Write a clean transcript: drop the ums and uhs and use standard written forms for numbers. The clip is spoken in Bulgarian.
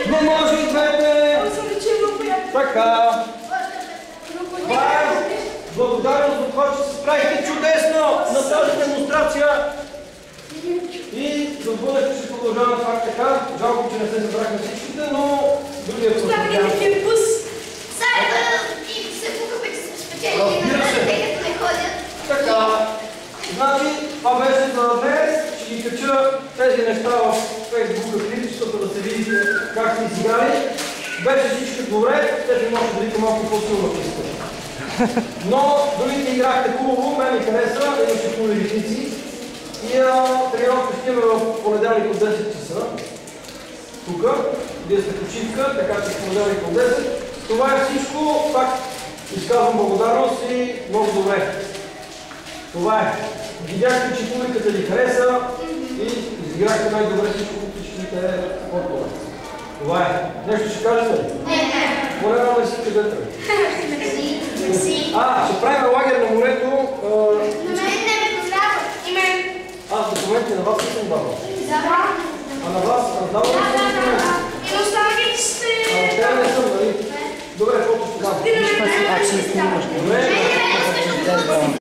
Не може и двете! Така. Това е благодарност за това, че се справихте чудесно на тази демонстрация. И за бъдеще ще продължаваме това така. Жалко, че не се забрахме всичките, но другия път. Разбира се. Така. Значи, това беше за днес. Ще ги кача тези неща в Facebook клипчетата, да се видите как сте изиграли. Беше всичко добре, те ще може да видите малко по-силно писта. Но другите играхте хубаво, мен ми хареса, имаше хубави ритници. И тренировка ще имаме в понеделник от 10 часа. Тук, вие сте почивка, така че в понеделник от 10. Това е всичко, пак изказвам благодарност и много добре. Това е. Видяхте, че публиката ви хареса и изиграхте най-добре всичките спортове. Това е. Нещо ще кажете ли? Не. Моля да си кажете ли? Ще правим лагер на морето. На мен не ме познава. И мен. Документи на вас не съм давал. Да. На вас съм давал ли съм документи? И останали сте... Те не съм, нали? Добре, колко ще дам? Добре.